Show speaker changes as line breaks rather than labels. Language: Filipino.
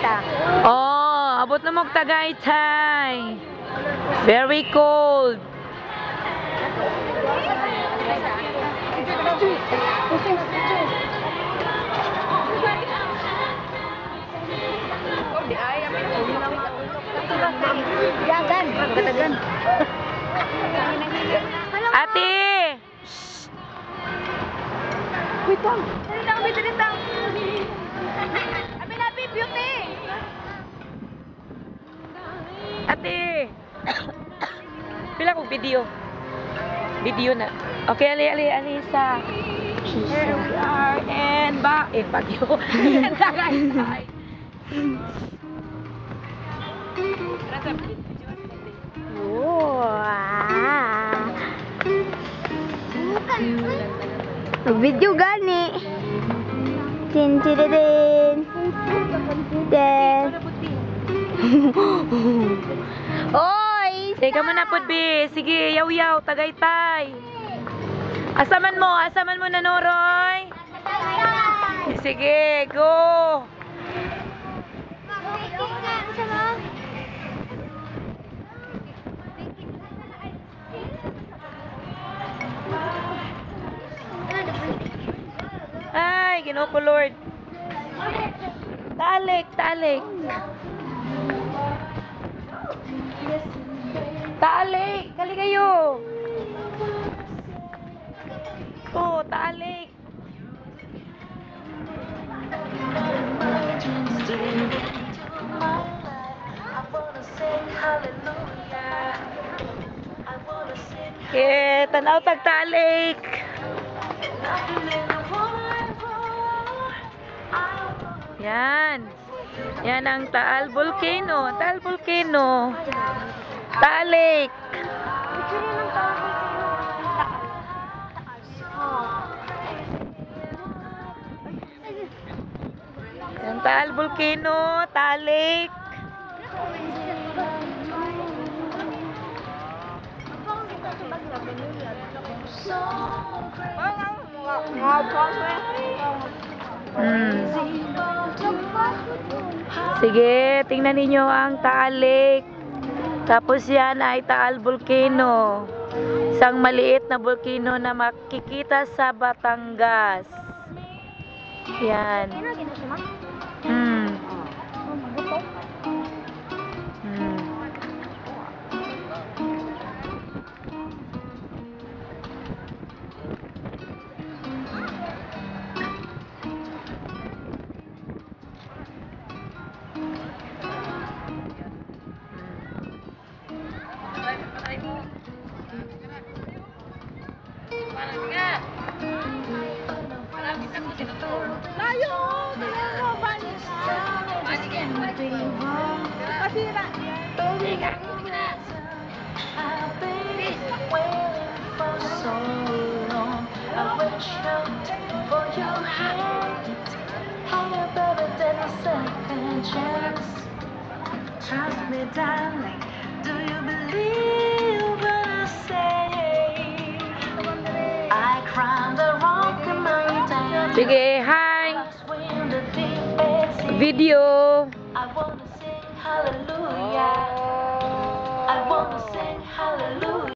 ta.
Oh, abot na mo og Tagaytay. Very cold.
Yagan, katagan.
Ate!
Wait lang. Wait lang. Abi, beauty.
Ate! Pila kong video. Video na. Okay, Alisa. Here we are in Baguio. Tagaytay.
Video gani. Tin tin tin. Tin. Oy!
Teka mo na, Pudbi. Sige, yaw-yaw, Tagaytay. Asaman mo na, Noroy. Sige, go. Ay, Ginoo ko, Lord. Talik. Talik, kali kayo. Oh, talik. Tanaw tagtalik. Yan ang Taal Volcano. Talik. Ang Taal Volcano, Talik. Sige, tingnan ninyo ang Talik. Tapos yan ay Taal Volcano. Isang maliit na volcano na makikita sa Batangas. Yan.
Trust me, darling. Do you believe when I say I climbed the rock in my day?
Sige, hi. Video.
I wanna sing hallelujah.